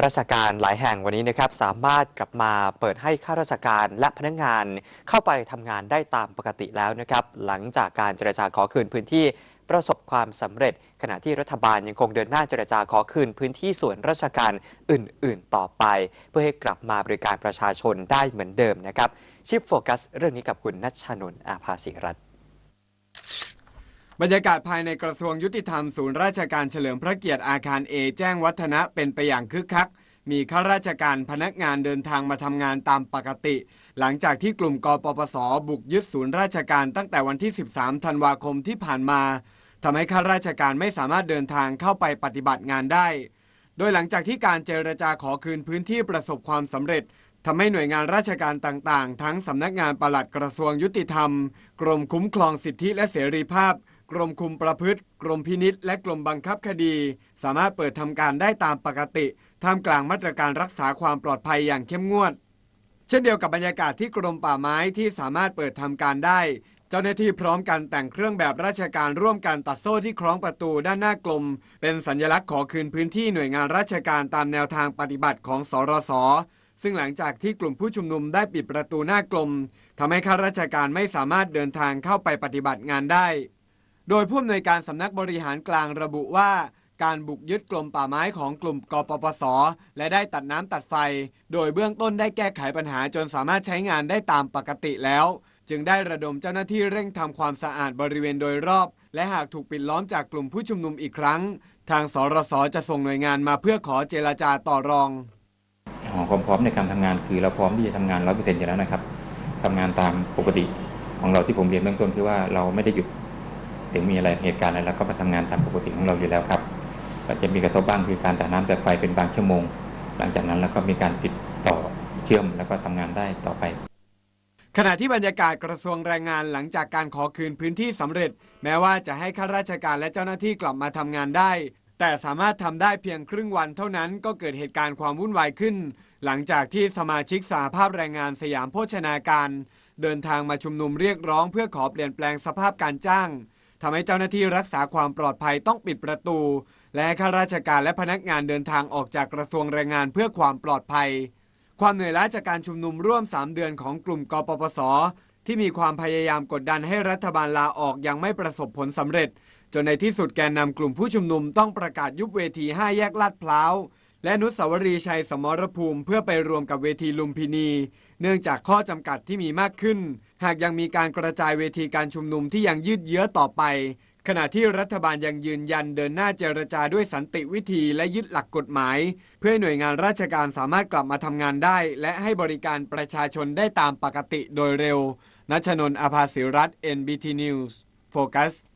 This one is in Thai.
ราชการหลายแห่งวันนี้นะครับสามารถกลับมาเปิดให้ข้าราชการและพนักงานเข้าไปทำงานได้ตามปกติแล้วนะครับหลังจากการเจรจาขอคืนพื้นที่ประสบความสำเร็จขณะที่รัฐบาลยังคงเดินหน้าเจรจาขอคืนพื้นที่ส่วนราชการอื่นๆต่อไปเพื่อให้กลับมาบริการประชาชนได้เหมือนเดิมนะครับชิปโฟกัสเรื่องนี้กับคุณณัชชานนท์อาภาสิรัตน์บรรยากาศภายในกระทรวงยุติธรรมศูนย์ราชการเฉลิมพระเกียรติอาคารเอแจ้งวัฒนะเป็นไปอย่างคึกคักมีข้าราชการพนักงานเดินทางมาทำงานตามปกติหลังจากที่กลุ่มกปปส.บุกยึดศูนย์ราชการตั้งแต่วันที่ 13 ธันวาคมที่ผ่านมาทำให้ข้าราชการไม่สามารถเดินทางเข้าไปปฏิบัติงานได้โดยหลังจากที่การเจรจาขอคืนพื้นที่ประสบความสำเร็จทำให้หน่วยงานราชการต่างๆทั้งสำนักงานปลัดกระทรวงยุติธรรมกรมคุ้มครองสิทธิและเสรีภาพกรมคุมประพฤติกรมพินิจและกรมบังคับคดีสามารถเปิดทำการได้ตามปกติท่ามกลางมาตรการรักษาความปลอดภัยอย่างเข้มงวดเช่นเดียวกับบรรยากาศที่กรมป่าไม้ที่สามารถเปิดทำการได้เจ้าหน้าที่พร้อมกันแต่งเครื่องแบบราชการร่วมกันตัดโซ่ที่คล้องประตูด้านหน้ากรมเป็นสัญลักษณ์ขอคืนพื้นที่หน่วยงานราชการตามแนวทางปฏิบัติของสรส.ซึ่งหลังจากที่กลุ่มผู้ชุมนุมได้ปิดประตูหน้ากรมทำให้ข้าราชการไม่สามารถเดินทางเข้าไปปฏิบัติงานได้โดยผู้อำนวยการสำนักบริหารกลางระบุว่าการบุกยึดกรมป่าไม้ของกลุ่มกปปส.และได้ตัดน้ำตัดไฟโดยเบื้องต้นได้แก้ไขปัญหาจนสามารถใช้งานได้ตามปกติแล้วจึงได้ระดมเจ้าหน้าที่เร่งทำความสะอาดบริเวณโดยรอบและหากถูกปิดล้อมจากกลุ่มผู้ชุมนุมอีกครั้งทางสรส.จะส่งหน่วยงานมาเพื่อขอเจรจาต่อรองความพร้อมในการทำงานคือเราพร้อมที่จะทำงาน 100% อยู่แล้วนะครับทำงานตามปกติของเราที่ผมเรียนเบื้องต้นคือว่าเราไม่ได้หยุดถึงมีอะไรเหตุการณ์อะไรแล้วก็มาทำงานตามปกติของเราอยู่แล้วครับอาจจะมีกระทบบ้างคือการตัดน้ำตัดไฟเป็นบางชั่วโมงหลังจากนั้นแล้วก็มีการติดต่อเชื่อมแล้วก็ทำงานได้ต่อไปขณะที่บรรยากาศกระทรวงแรงงานหลังจากการขอคืนพื้นที่สำเร็จแม้ว่าจะให้ข้าราชการและเจ้าหน้าที่กลับมาทำงานได้แต่สามารถทำได้เพียงครึ่งวันเท่านั้นก็เกิดเหตุการณ์ความวุ่นวายขึ้นหลังจากที่สมาชิกสหภาพแรงงานสยามโภชนาการเดินทางมาชุมนุมเรียกร้องเพื่อขอเปลี่ยนแปลงสภาพการจ้างทำให้เจ้าหน้าที่รักษาความปลอดภัยต้องปิดประตูและข้าราชการและพนักงานเดินทางออกจากกระทรวงแรงงานเพื่อความปลอดภัยความเหนื่อยล้าจากการชุมนุมร่วม3 เดือนของกลุ่มกปปส.ที่มีความพยายามกดดันให้รัฐบาลลาออกยังไม่ประสบผลสำเร็จจนในที่สุดแกนนำกลุ่มผู้ชุมนุมต้องประกาศยุบเวที5 แยกลาดพร้าวและอนุสาวรีย์ชัยสมรภูมิเพื่อไปรวมกับเวทีลุมพินีเนื่องจากข้อจำกัดที่มีมากขึ้นหากยังมีการกระจายเวทีการชุมนุมที่ยังยืดเยื้อต่อไปขณะที่รัฐบาลยังยืนยันเดินหน้าเจรจาด้วยสันติวิธีและยึดหลักกฎหมายเพื่อให้หน่วยงานราชการสามารถกลับมาทำงานได้และให้บริการประชาชนได้ตามปกติโดยเร็วณัชชนนท์ อาภาสิรัตน์ NBT News โฟกัส